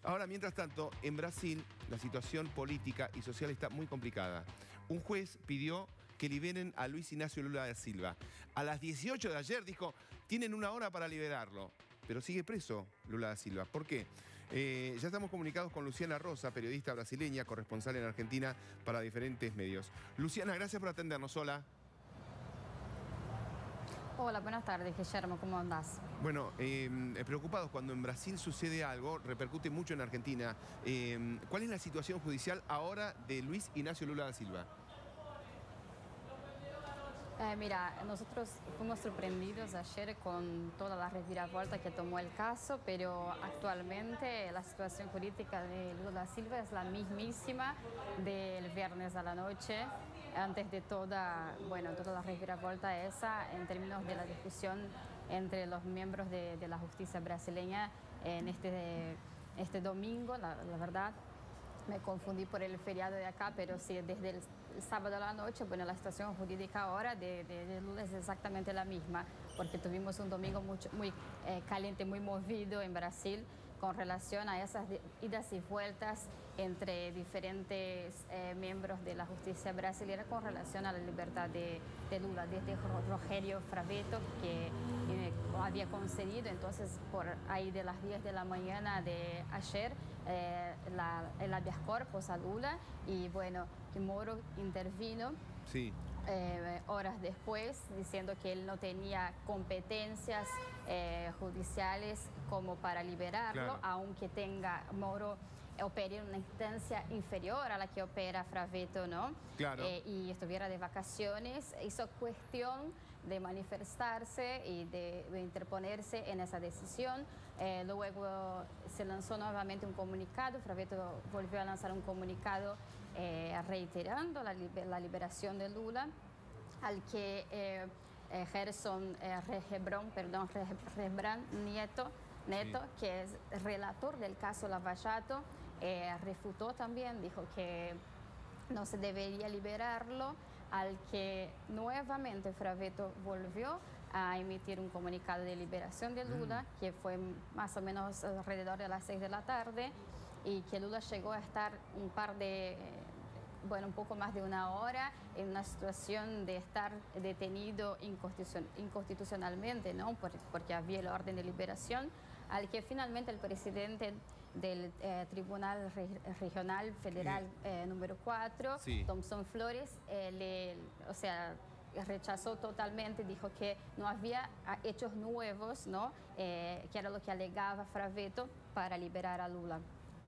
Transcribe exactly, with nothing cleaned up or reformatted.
Ahora, mientras tanto, en Brasil la situación política y social está muy complicada. Un juez pidió que liberen a Luis Ignacio Lula da Silva. A las dieciocho de ayer dijo, tienen una hora para liberarlo. Pero sigue preso Lula da Silva. ¿Por qué? Eh, ya estamos comunicados con Luciana Rosa, periodista brasileña, corresponsal en Argentina para diferentes medios. Luciana, gracias por atendernos. Hola. Hola, buenas tardes, Guillermo, ¿cómo andás? Bueno, eh, preocupados cuando en Brasil sucede algo, repercute mucho en Argentina. Eh, ¿Cuál es la situación judicial ahora de Luis Ignacio Lula da Silva? Eh, mira, nosotros fuimos sorprendidos ayer con toda la reviravolta que tomó el caso, pero actualmente la situación jurídica de Lula da Silva es la mismísima del viernes a la noche, antes de toda, bueno, toda la reviravolta esa en términos de la discusión entre los miembros de, de la justicia brasileña en este, este domingo, la, la verdad. Me confundí por el feriado de acá, pero sí, desde el sábado a la noche, bueno, la situación jurídica ahora de, de, de Lula es exactamente la misma, porque tuvimos un domingo mucho, muy eh, caliente, muy movido en Brasil con relación a esas idas y vueltas entre diferentes eh, miembros de la justicia brasileña con relación a la libertad de, de Lula, desde Rogério Fravetto, que eh, había concedido, entonces por ahí de las diez de la mañana de ayer, eh, la, el habeas corpus a Lula, y bueno, que Moro intervino. Sí. Eh, horas después, diciendo que él no tenía competencias eh, judiciales como para liberarlo, claro. Aunque tenga Moro opere en una instancia inferior a la que opera Fravetto, ¿no? Claro. Eh, y estuviera de vacaciones, hizo cuestión de manifestarse y de, de interponerse en esa decisión. Eh, luego se lanzó nuevamente un comunicado, Fravetto volvió a lanzar un comunicado eh, reiterando la, la liberación de Lula, al que eh, eh, Gerson eh, Regebrón, perdón, Regebrán Nieto, Neto, sí. Que es relator del caso Lava Jato, eh, refutó también, dijo que no se debería liberarlo, al que nuevamente Fravetto volvió a emitir un comunicado de liberación de Lula, mm. que fue más o menos alrededor de las seis de la tarde, y que Lula llegó a estar un par de, bueno, un poco más de una hora en una situación de estar detenido inconstitucionalmente, ¿no? Por, porque había el orden de liberación, al que finalmente el presidente del eh, Tribunal Re Regional Federal eh, número cuatro, sí. Thomson Flores, eh, le, o sea, rechazó totalmente, dijo que no había hechos nuevos, ¿no? Eh, que era lo que alegaba Fravetto para liberar a Lula.